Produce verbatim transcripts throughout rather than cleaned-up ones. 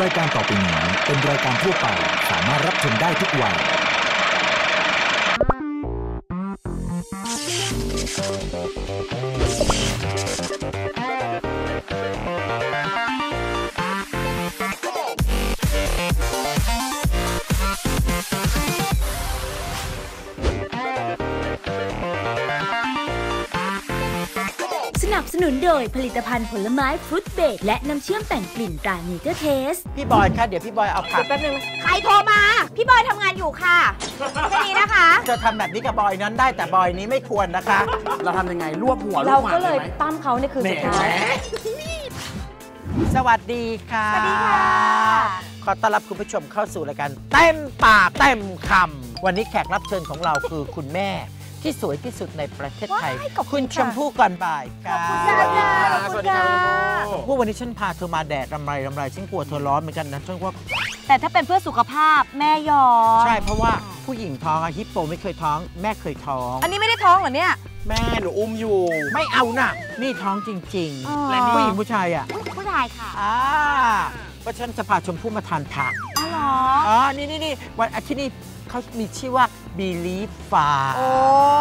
รายการต่อไปนี้เป็นรายการทั่วไปสามารถรับชมได้ทุกวัยสนับสนุนโดยผลิตภัณฑ์ผลไม้ฟรุตเบรดและน้ำเชื่อมแต่งกลิ่นตราเนเจอร์เทสพี่บอยค่ะเดี๋ยวพี่บอยเอาผักแป๊บนึงใครโทรมาพี่บอยทำงานอยู่ค่ะแค่นี้นะคะจะทำแบบนี้กับบอยนั้นได้แต่บอยนี้ไม่ควรนะคะเราทำยังไงรวบหัวเราก็เลยปั้มเขาในคืนสุดท้ายสวัสดีค่ะสวัสดีค่ะขอต้อนรับคุณผู้ชมเข้าสู่รายการเต็มปากเต็มคำวันนี้แขกรับเชิญของเราคือคุณแม่ที่สวยที่สุดในประเทศไทยคุณชมพู่ก่อนบ่ายค่ะขอบคุณค่ะสวัสดีค่ะผู้วันนี้ฉันพาเธอมาแดดรำไรรำไรฉันกลัวเธอร้อนเหมือนกันนะฉันว่าแต่ถ้าเป็นเพื่อสุขภาพแม่ยอมใช่เพราะว่าผู้หญิงท้องอะฮิปโปไม่เคยท้องแม่เคยท้องอันนี้ไม่ได้ท้องเหรอเนี่ยแม่หนูอุ้มอยู่ไม่เอาน่ะนี่ท้องจริงๆผู้หญิงผู้ชายอ่ะผู้ชายค่ะอ่าเพราะฉันจะพาชมพู่มาทานผักอ๋อเหรออ๋อนี่นี่นี่วันอาทิตย์นี้เขามีชื่อว่า Believe Farm โอ้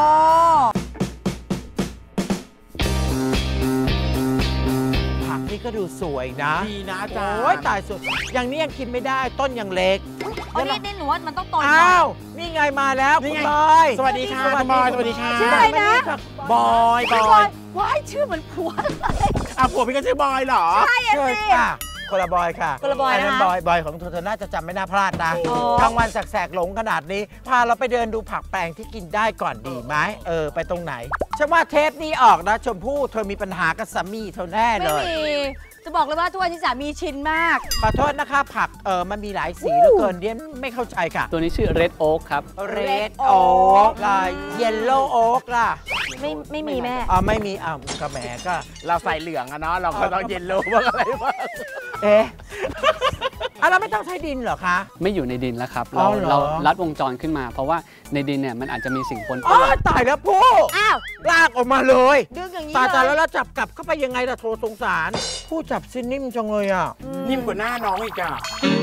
ผักนี่ก็ดูสวยนะดีนะจ๊ะโอ้ยตายสุดอย่างนี้ยังกินไม่ได้ต้นยังเล็กอ๋อนี่นี่หนูว่ามันต้องโตหน่อยอ้าวนี่ไงมาแล้วคุณบอยสวัสดีค่ะคุณบอยสวัสดีค่ะชื่ออะไรนะบอยบอยว้ายชื่อเหมือนผัวอ่ะผัวพี่ก็ชื่อบอยเหรอใช่สิคนละบอยค่ะคนละบอยนะคะบอยบอยของเธอเธอน่าจะจำไม่น่าพลาดนะกลางวันแสกๆหลงขนาดนี้พาเราไปเดินดูผักแปลงที่กินได้ก่อนดีไหมเออไปตรงไหนฉันว่าเทปนี้ออกนะชมพู่เธอมีปัญหากับสามีเธอแน่เลยไม่มีจะบอกเลยว่าทุกวันที่สามีชินมากขอโทษนะคะผักเออมันมีหลายสีเหลือเกินเดียนไม่เข้าใจค่ะตัวนี้ชื่อ Red Oak ครับ Red Oak ล่ะ Yellow Oak ล่ะไม่ไม่มีแม่อ๋อไม่มีอ้าวก็แหมก็เราใส่เหลืองอะเนาะเราก็ต้องเยลโล่บ้างอะไรบ้างเอ๊ะอ่ะเราไม่ต้องใช้ดินเหรอคะไม่อยู่ในดินแล้วครับเราเราลัดวงจรขึ้นมาเพราะว่าในดินเนี่ยมันอาจจะมีสิ่งปนเปื้อนตายแล้วพู่อ้าวลากออกมาเลยดึงอย่างนี้ตายตายแล้วเราจับกลับเข้าไปยังไงล่ะโทรสงสารผู้จับซินิ่มจังเลยอ่ะนิ่มกว่าหน้าน้องอีกอ่ะ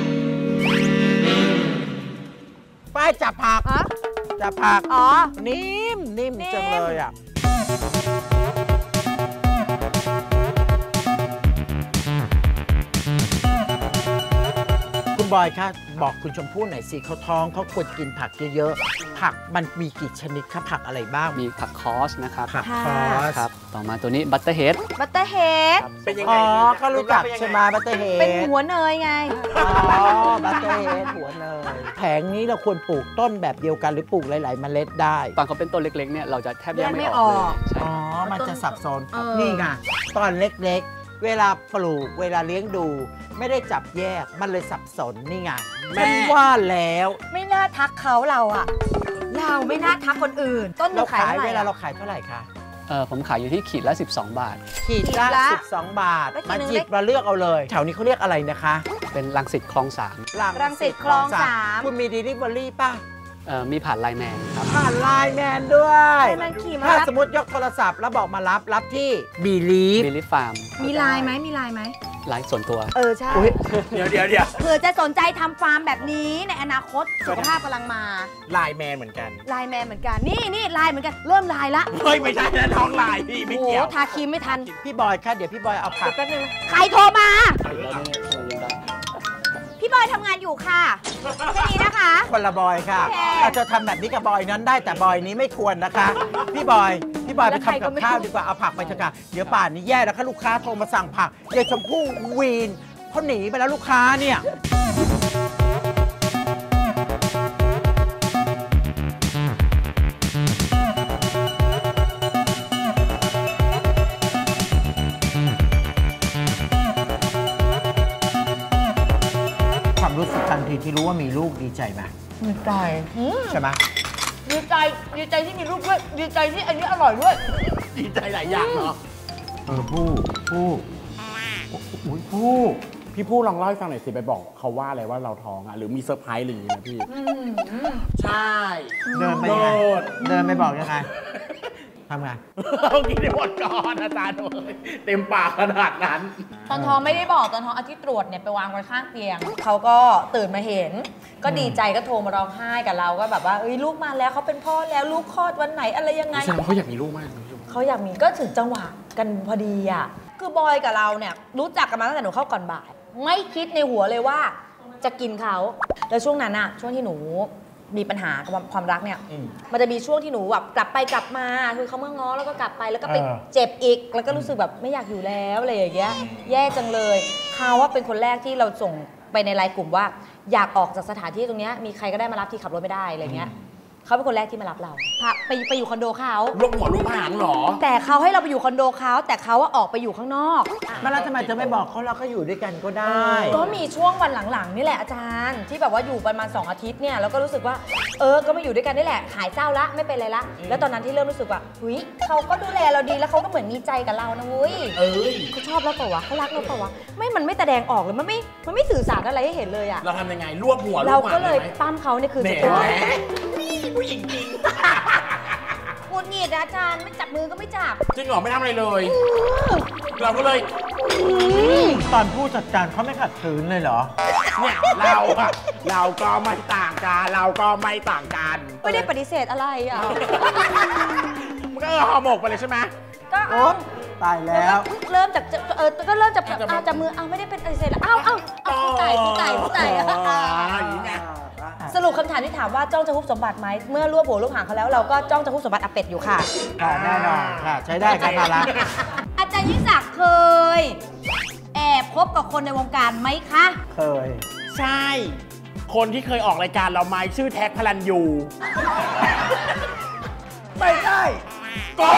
ไปจับผักจับผักอ๋อนิ่มนิ่มจังเลยอ่ะคุณบอยคะบอกคุณชมพู่หน่อยสิเขาท้องเขาควรกินผักเยอะๆผักมันมีกี่ชนิดคะผักอะไรบ้างมีผักคอสนะครับผักคอสครับต่อมาตัวนี้บัตเตอร์เฮดบัตเตอร์เฮดเป็นยังไงอ๋อก็รู้จักใช่ไหมบัตเตอร์เฮดเป็นหัวเนยไงอ๋อบัตเตอร์เฮดหัวเนยแผงนี้เราควรปลูกต้นแบบเดียวกันหรือปลูกหลายๆเมล็ดได้ตอนเขาเป็นต้นเล็กๆเนี่ยเราจะแทบแยกไม่ออกเลยอ๋อมันจะสับสนนี่ไงตอนเล็กๆเวลาปลูกเวลาเลี้ยงดูไม่ได้จับแยกมันเลยสับสนนี่ไงฉันว่าแล้วไม่น่าทักเขาเราอะเราไม่น่าทักคนอื่นต้นเราขายเวลาเราขายเท่าไหร่คะเออผมขายอยู่ที่ขีดละสิบสองบาทขีดละสิบสองบาทมาจิบมาเลือกเอาเลยแถวนี้เขาเรียกอะไรนะคะเป็นรังสิตคลองสามรังสิตคลองสามคุณมีดิลิเวอรี่ป่ะเออมีผ่านไลน์แมนครับผ่านไลน์แมนด้วยถ้าสมมติยกโทรศัพท์แล้วบอกมารับรับที่ Believe Believe Farm มีไลน์ไหมมีไลน์ไหมไลน์ส่วนตัวเออใช่เดี๋ยวเดี๋ยวเดี๋ยวเผื่อจะสนใจทำฟาร์มแบบนี้ในอนาคตสุขภาพกำลังมาไลน์แมนเหมือนกันไลน์แมนเหมือนกันนี่นี่ไลน์เหมือนกันเริ่มไลน์ละเฮ้ยไม่ใช่นะท้องไลน์พี่ไม่เกี่ยวทาครีมไม่ทันพี่บอยค่ะเดี๋ยวพี่บอยเอาผักแป๊บนึงใครโทรมาพี่บอยทำงานอยู่ค่ะแค่นี้นะคะคนละบอยค่ะอาจจะทำแบบนี้กับบอยนั้นได้แต่บอยนี้ไม่ควรนะคะพี่บอยพี่บอยไปทำกับข้าวดีกว่าเอาผักไปเถอะค่ะเดี๋ยวป่านนี้แย่แล้วค่ะลูกค้าโทรมาสั่งผักยายชมพู่วีนเขาหนีไปแล้วลูกค้าเนี่ยความรู้สึกทันทีที่รู้ว่ามีลูกดีใจไหมดีใจใช่ไหมดีใจดีใจที่มีลูกด้วยดีใจที่อันนี้อร่อยด้วยดีใจหลายอย่างเนาะเออผู้ผู้อุ้ยผู้พี่ผู้ลองเล่าให้ฟังหน่อยสิไปบอกเขาว่าอะไรว่าเราท้องอ่ะหรือมีเซอร์ไพรส์หรืออย่างนี้นะพี่ใช่เดินไปยังไงเดินไปบอกยังไงทำไงเอากินได้หมดก่อนอาจารย์เลยเต็มปากขนาดนั้นตอนท้องไม่ได้บอกตอนท้องอาทิตย์ตรวจเนี่ยไปวางไว้ข้างเตียงเขาก็ตื่นมาเห็น ก็ดีใจก็โทรมาร้องไห้กับเราก็แบบว่าเอ้ยลูกมาแล้วเขาเป็นพ่อแล้วลูกคลอดวันไหนอะไรยังไงแสดงว่าเขาอยากมีลูกมากเขาอยากมีก็ถึงจังหวะกันพอดีอ่ะคือบอยกับเราเนี่ยรู้จักกันมาตั้งแต่หนูเข้าก่อนบ่ายไม่คิดในหัวเลยว่าจะกินเขาแล้วช่วงนั้นอะช่วงที่หนูมีปัญหากับความรักเนี่ยมันจะมีช่วงที่หนูแบบกลับไปกลับมาคือเขาเมื่อง้อแล้วก็กลับไปแล้วก็ไปเจ็บอีกแล้วก็รู้สึกแบบไม่อยากอยู่แล้วอะไรอย่างเงี้ยแย่จังเลยเขาว่าเป็นคนแรกที่เราส่งไปในไลน์กลุ่มว่าอยากออกจากสถานที่ตรงนี้มีใครก็ได้มารับที่ขับรถไม่ได้อะไรเงี้ยเขาเป็นคนแรกที่มารับเราพาไปไปอยู่คอนโดเขารวมหัวรวมหางหรอแต่เขาให้เราไปอยู่คอนโดเขาแต่เขาว่าออกไปอยู่ข้างนอกมาแล้วทำไมเธอไม่บอกเขาเราก็อยู่ด้วยกันก็ได้ก็มีช่วงวันหลังๆนี่แหละอาจารย์ที่แบบว่าอยู่ประมาณสองอาทิตย์เนี่ยแล้วก็รู้สึกว่าเออก็มาอยู่ด้วยกันนี่แหละหายเศร้าละไม่เป็นไรละแล้วตอนนั้นที่เริ่มรู้สึกว่าหุยเขาก็ดูแลเราดีแล้วเขาก็เหมือนมีใจกับเรานะวุ้ยเออเขาชอบเราเปล่าวะเขารักเราเปล่าวะไม่มันไม่แสดงออกเลยมันไม่มันไม่สื่อสารอะไรให้เห็นเลยอะเราทำยังไงรวบหัวเราก็เลยปั้มเขาเนี่ยคือสุดท้ายผู้หญิงจริงหงุดหงิดอาจารย์ไม่จับมือก็ไม่จับจริงเหรอไม่ทำอะไรเลยเราก็เลยตอนผู้จัดการเขาไม่ขัดขืนเลยเหรอเนี่ยเราอะเราก็ไม่ต่างกันเราก็ไม่ต่างกันไม่ได้ปฏิเสธอะไรอ่ะมันก็ห่อหมกไปเลยใช่ไหมก็เอาตายแล้วเริ่มจากเออก็เริ่มจากอาจับมือเอาไม่ได้เป็นปฏิเสธแล้วอ้าวอ้าวอ้าวตายตายตายสรุปคำถามที่ถามว่าจ้องจะฮุบสมบัติไหมเมื่อรวบหัวรวบหางเขาแล้วเราก็จ้องจะฮุบสมบัติอาเป็ดอยู่ค่ะแน่นอนค่ะใช้ได้ค่ะมาละอาจารย์ยิ่งศักดิ์เคยแอบคบกับคนในวงการไหมคะเคยใช่คนที่เคยออกรายการเราไหมชื่อแท็กพลันยูไม่ได้ก็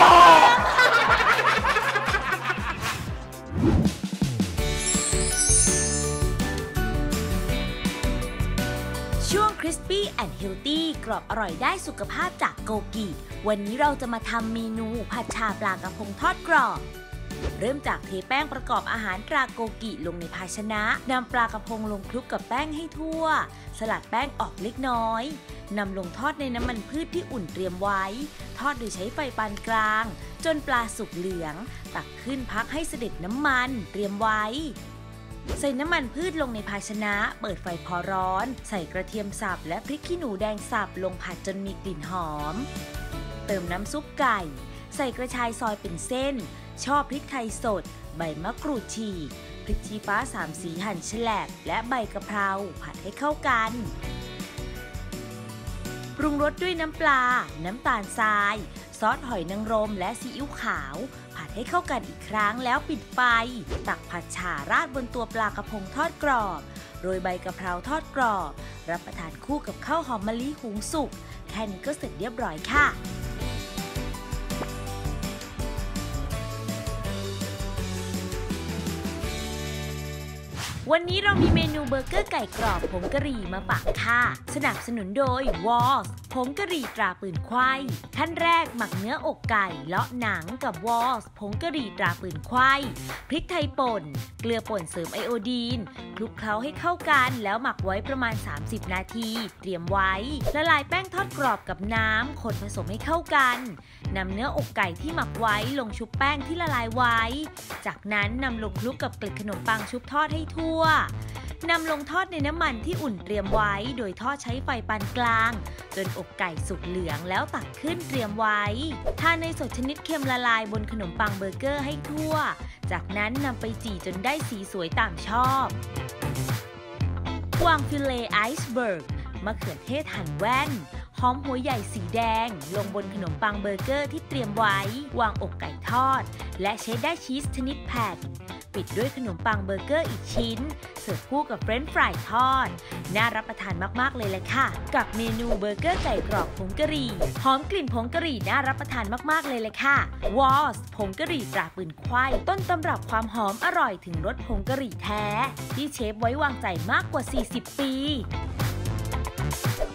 ช่วง Crispy and Healthy กรอบอร่อยได้สุขภาพจากโกกิวันนี้เราจะมาทำเมนูผัดชาปลากระพงทอดกรอบเริ่มจากเทแป้งประกอบอาหารตราโกกิลงในภาชนะนำปลากระพงลงคลุกกับแป้งให้ทั่วสลัดแป้งออกเล็กน้อยนำลงทอดในน้ำมันพืชที่อุ่นเตรียมไว้ทอดโดยใช้ไฟปานกลางจนปลาสุกเหลืองตักขึ้นพักให้เสด็จน้ำมันเตรียมไว้ใส่น้ำมันพืชลงในภาชนะเปิดไฟพอร้อนใส่กระเทียมสับและพริกขี้หนูแดงสับลงผัดจนมีกลิ่นหอมเติมน้ำซุปไก่ใส่กระชายซอยเป็นเส้นชอบพริกไทยสดใบมะกรูดฉีกพริกชี้ฟ้าสามสีหั่นแฉลบและใบกะเพราผัดให้เข้ากันปรุงรสด้วยน้ำปลาน้ำตาลทรายซอสหอยนางรมและซีอิ๊วขาวผัดให้เข้ากันอีกครั้งแล้วปิดไฟตักผัดฉ่าราดบนตัวปลากระพงทอดกรอบโรยใบกะเพราทอดกรอบรับประทานคู่กับข้าวหอมมะลิหุงสุกแค่นี้ก็เสร็จเรียบร้อยค่ะวันนี้เรามีเมนูเบอร์เกอร์ไก่กรอบผงกะหรี่มาฝากค่ะสนับสนุนโดย วอลส์ ผงกะหรี่ตราปืนควายขั้นแรกหมักเนื้ออกไก่เลาะหนังกับ วอลส์ ผงกะหรี่ตราปืนควายพริกไทยป่นเกลือป่นเสริมไอโอดีนคลุกเคล้าให้เข้ากันแล้วหมักไว้ประมาณสามสิบนาทีเตรียมไว้ละลายแป้งทอดกรอบกับน้ำคนผสมให้เข้ากันนำเนื้ออกไก่ที่หมักไว้ลงชุบแป้งที่ละลายไว้จากนั้นนำลงคลุกกับเกล็ดขนมปังชุบทอดให้ทั่วนำลงทอดในน้ำมันที่อุ่นเตรียมไว้โดยทอดใช้ไฟปานกลางจนอกไก่สุกเหลืองแล้วตักขึ้นเตรียมไว้ทาเนยสดชนิดเค็มละลายบนขนมปังเบอร์เกอร์ให้ทั่วจากนั้นนำไปจี่จนได้สีสวยตามชอบวางฟิเลต์ไอซ์เบิร์กมะเขือเทศหั่นแว่นหอมหัวใหญ่สีแดงลงบนขนมปังเบอร์เกอร์ที่เตรียมไว้วางอกไก่ทอดและเชดดาร์ชีสชนิดแผ่นปิดด้วยขนมปังเบอร์เกอร์อีกชิ้นเสิร์ฟคู่กับเฟรนช์ฟรายทอดน่ารับประทานมากๆเลยแหละค่ะกับเมนูเบอร์เกอร์ไก่กรอบผงกะหรี่หอมกลิ่นผงกะหรี่น่ารับประทานมากๆเลยเลยค่ะ วอลส์ ผงกะหรี่ตราปืนควายต้นตำรับความหอมอร่อยถึงรสผงกะหรี่แท้ที่เชฟไว้วางใจมากกว่าสี่สิบปี